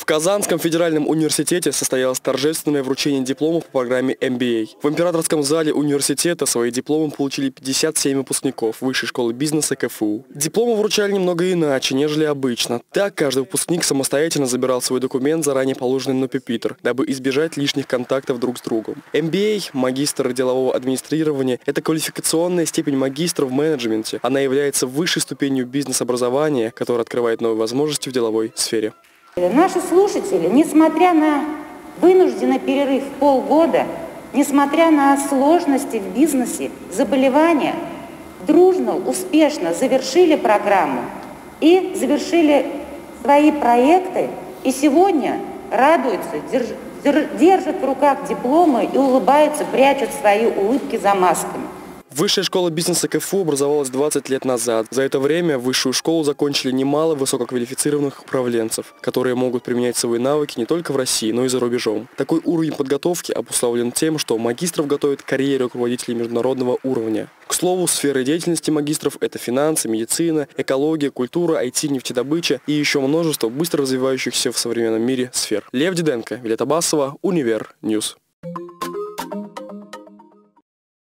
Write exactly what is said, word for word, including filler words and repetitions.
В Казанском федеральном университете состоялось торжественное вручение дипломов по программе эм би эй. В императорском зале университета свои дипломы получили пятьдесят семь выпускников Высшей школы бизнеса ка эф у. Дипломы вручали немного иначе, нежели обычно. Так, каждый выпускник самостоятельно забирал свой документ, заранее положенный на пюпитр, дабы избежать лишних контактов друг с другом. эм би эй, магистр делового администрирования, это квалификационная степень магистра в менеджменте. Она является высшей ступенью бизнес-образования, которая открывает новые возможности в деловой сфере. Наши слушатели, несмотря на вынужденный перерыв в полгода, несмотря на сложности в бизнесе, заболевания, дружно, успешно завершили программу и завершили свои проекты, и сегодня радуются, держат в руках дипломы и улыбаются, прячут свои улыбки за масками. Высшая школа бизнеса ка эф у образовалась двадцать лет назад. За это время высшую школу закончили немало высококвалифицированных управленцев, которые могут применять свои навыки не только в России, но и за рубежом. Такой уровень подготовки обусловлен тем, что магистров готовят к карьере руководителей международного уровня. К слову, сферы деятельности магистров – это финансы, медицина, экология, культура, ай ти, нефтедобыча и еще множество быстро развивающихся в современном мире сфер. Лев Диденко, Вилета Басова, Универ Ньюс.